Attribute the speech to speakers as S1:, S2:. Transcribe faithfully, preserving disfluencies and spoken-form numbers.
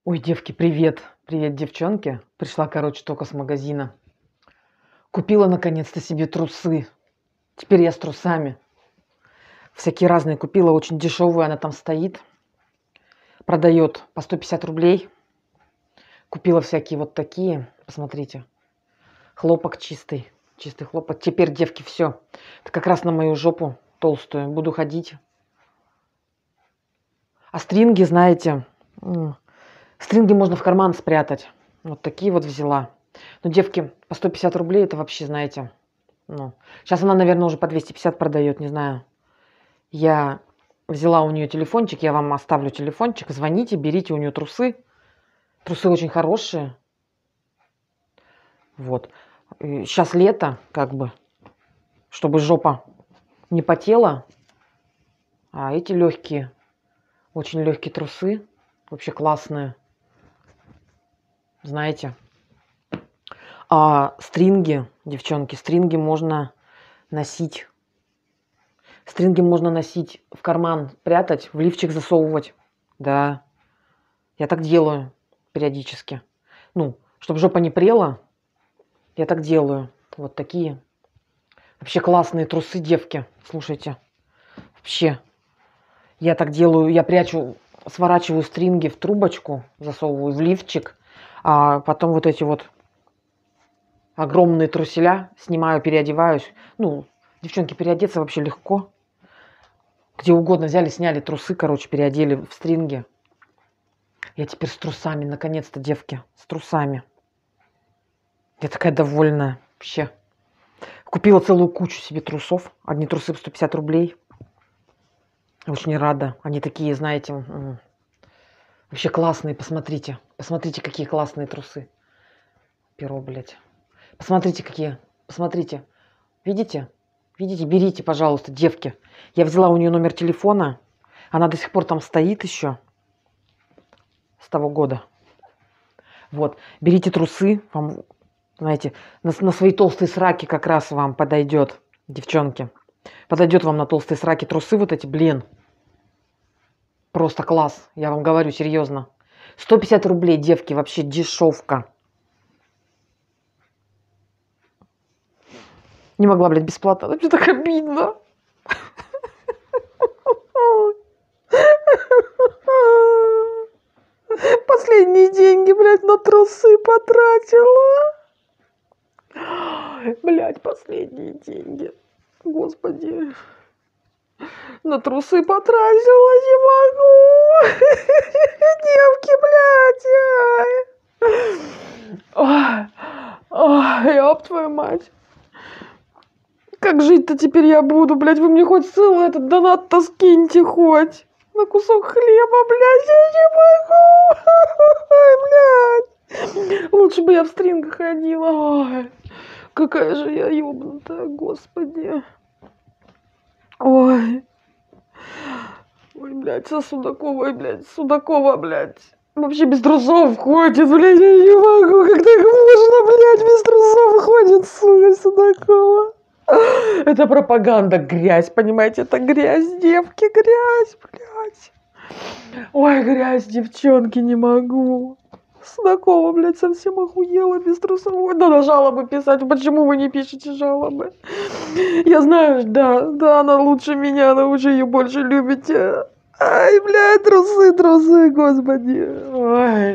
S1: Ой, девки, привет. Привет, девчонки. Пришла, короче, только с магазина. Купила наконец-то себе трусы. Теперь я с трусами. Всякие разные купила, очень дешевую, она там стоит. Продает по сто пятьдесят рублей. Купила всякие вот такие. Посмотрите. Хлопок чистый. Чистый хлопок. Теперь, девки, все. Это как раз на мою жопу толстую. Буду ходить. А стринги, знаете... Стринги можно в карман спрятать. Вот такие вот взяла. Ну, девки, по сто пятьдесят рублей это вообще, знаете, ну, сейчас она, наверное, уже по двести пятьдесят продает, не знаю. Я взяла у нее телефончик, я вам оставлю телефончик, звоните, берите у нее трусы. Трусы очень хорошие. Вот. И сейчас лето, как бы, чтобы жопа не потела. А эти легкие, очень легкие трусы, вообще классные. Знаете, а стринги, девчонки, стринги можно носить. Стринги можно носить в карман, прятать, в лифчик засовывать. Да, я так делаю периодически. Ну, чтобы жопа не прела, я так делаю. Вот такие. Вообще классные трусы, девки. Слушайте, вообще. Я так делаю, я прячу, сворачиваю стринги в трубочку, засовываю в лифчик. А потом вот эти вот огромные труселя снимаю, переодеваюсь. Ну, девчонки, переодеться вообще легко. Где угодно взяли, сняли трусы, короче, переодели в стринги. Я теперь с трусами, наконец-то, девки, с трусами. Я такая довольная вообще. Купила целую кучу себе трусов. Одни трусы по сто пятьдесят рублей. Очень рада. Они такие, знаете... Вообще классные, посмотрите. Посмотрите, какие классные трусы. Перо, блядь. Посмотрите, какие. Посмотрите. Видите? Видите? Берите, пожалуйста, девки. Я взяла у нее номер телефона. Она до сих пор там стоит еще. С того года. Вот. Берите трусы. Вам, знаете, на, на свои толстые сраки как раз вам подойдет, девчонки. Подойдет вам на толстые сраки трусы вот эти, блин. Просто класс, я вам говорю, серьезно. сто пятьдесят рублей, девки, вообще дешевка. Не могла, блядь, бесплатно. Это так обидно. Последние деньги, блядь, на трусы потратила. Блядь, последние деньги. Господи. На трусы потратила, не могу. Девки, блядь. Ой, ой, ёб твою мать. Как жить-то теперь я буду, блядь? Вы мне хоть целый этот донат-то скиньте хоть. На кусок хлеба, блядь, я не могу. Ой, блядь. Лучше бы я в стрингах ходила. Ой, какая же я ёбнутая, господи. Ой. Ой, блядь, со Судаковой, блядь, Судакова, блядь. Вообще без трусов ходит, блядь, я не могу. Как так можно, блядь, без трусов ходит, сука, Судакова. Это пропаганда, грязь, понимаете, это грязь, девки, грязь, блядь. Ой, грязь, девчонки, не могу. Судакова, блядь, совсем охуела без трусов. Надо жалобы писать, почему вы не пишете жалобы? Я знаю, да, да, она лучше меня, но вы же ее больше любите. Ай, блядь, трусы, трусы, господи. Ой.